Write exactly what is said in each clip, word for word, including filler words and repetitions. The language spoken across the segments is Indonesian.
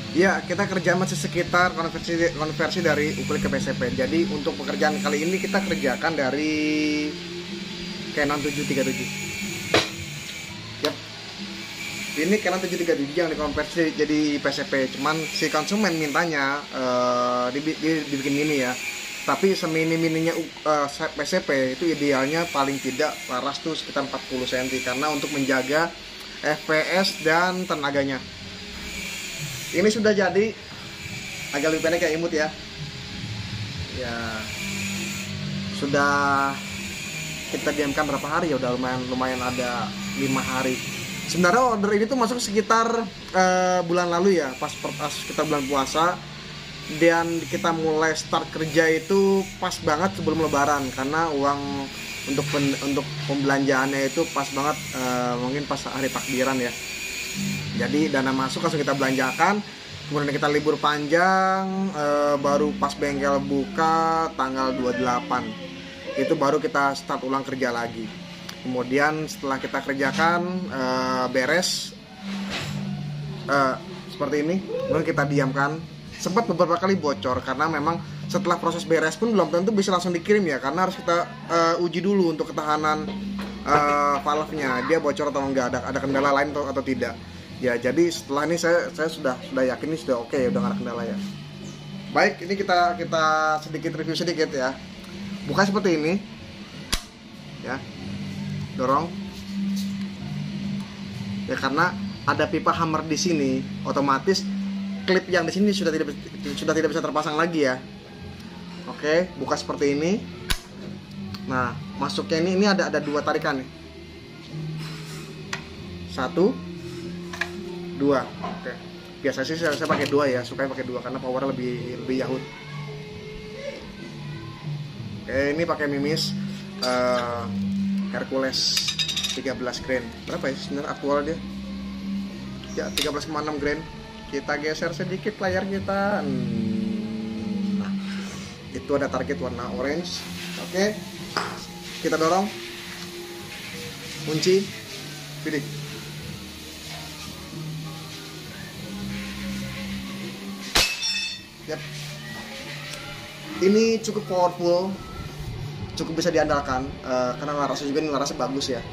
Ya, kita kerja masih sekitar konversi konversi dari ukulele ke P S P. Jadi untuk pekerjaan kali ini kita kerjakan dari Canon tujuh tiga tujuh. Yap. Ini Canon tujuh tiga tujuh yang dikonversi jadi P S P. Cuman si konsumen mintanya uh, dibikin ini ya. Tapi semini-mininya uh, P S P itu idealnya paling tidak laras tuh sekitar empat puluh sentimeter karena untuk menjaga F P S dan tenaganya. Ini sudah jadi, agak lebih pendek kayak imut ya. Ya, sudah kita diamkan berapa hari ya? Udah lumayan lumayan ada lima hari. Sebenarnya order ini tuh masuk sekitar uh, bulan lalu ya, pas pas kita bulan puasa. Dan kita mulai start kerja itu pas banget sebelum Lebaran karena uang untuk pen, untuk pembelanjaannya itu pas banget uh, mungkin pas hari takbiran ya. Jadi dana masuk langsung kita belanjakan, kemudian kita libur panjang, e, baru pas bengkel buka tanggal dua puluh delapan itu baru kita start ulang kerja lagi. Kemudian setelah kita kerjakan e, beres e, seperti ini, kemudian kita diamkan. Sempat beberapa kali bocor karena memang setelah proses beres pun belum tentu bisa langsung dikirim ya, karena harus kita e, uji dulu untuk ketahanan e, valve-nya, dia bocor atau enggak, ada ada kendala lain atau, atau tidak. Ya, jadi setelah ini saya saya sudah sudah yakin ini sudah oke okay, udah nggak ada kendala ya. Baik, ini kita kita sedikit review sedikit ya. Buka seperti ini. Ya. Dorong. Ya, karena ada pipa hammer di sini, otomatis klip yang di sini sudah tidak sudah tidak bisa terpasang lagi ya. Oke, buka seperti ini. Nah, masuknya ini ini ada ada dua tarikan nih. Satu, dua. Oke. Biasanya sih saya, saya pakai dua ya, suka pakai dua karena power lebih lebih yahut. Oke, ini pakai Mimis uh, Hercules tiga belas grain. Berapa ya sebenarnya aktual dia? Ya, tiga belas koma enam grain. Kita geser sedikit layar kita. Nah, itu ada target warna orange. Oke. Kita dorong. Kunci. Pilih. Yep. Ini cukup powerful, cukup bisa diandalkan uh, karena larasnya juga ini larasnya bagus ya.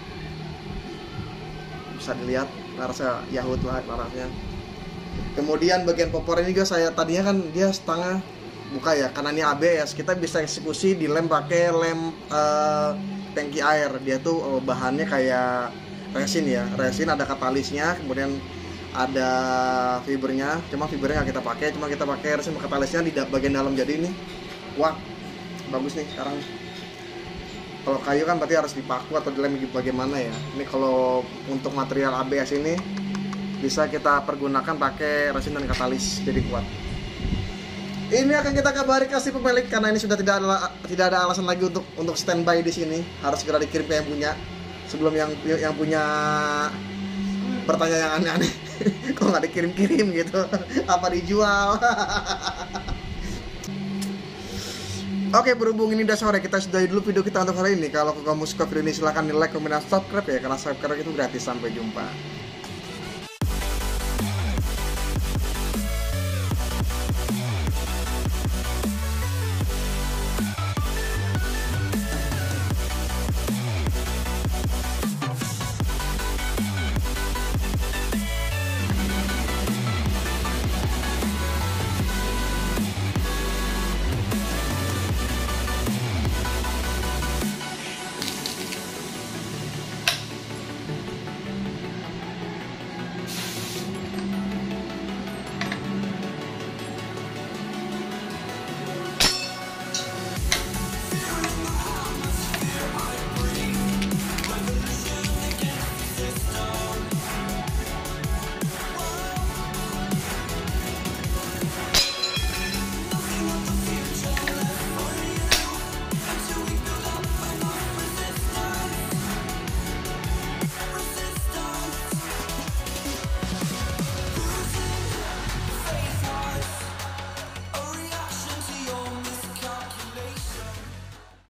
Bisa dilihat larasnya yahut lah larasnya. Kemudian bagian popor ini juga saya tadinya kan dia setengah buka ya, karena ini A B S kita bisa eksekusi di lem pakai lem uh, tangki air. Dia tuh uh, bahannya kayak resin ya, resin ada katalisnya, kemudian ada fibernya, cuma fibernya nggak kita pakai, cuma kita pakai resin katalisnya di bagian dalam. Jadi ini wah bagus nih sekarang. Kalau kayu kan berarti harus dipaku atau dilem bagaimana ya. Ini kalau untuk material A B S ini bisa kita pergunakan pakai resin dan katalis, jadi kuat. Ini akan kita kabari kasih pemilik karena ini sudah tidak ada tidak ada alasan lagi untuk untuk standby di sini, harus segera dikirim ke yang punya sebelum yang yang punya bertanya yang aneh-aneh. Kok nggak dikirim-kirim gitu, apa dijual? Oke, berhubung ini udah sore, kita sudahi dulu video kita untuk hari ini. Kalau kamu suka video ini silahkan di like, komen, dan subscribe ya, karena subscribe itu gratis. Sampai jumpa.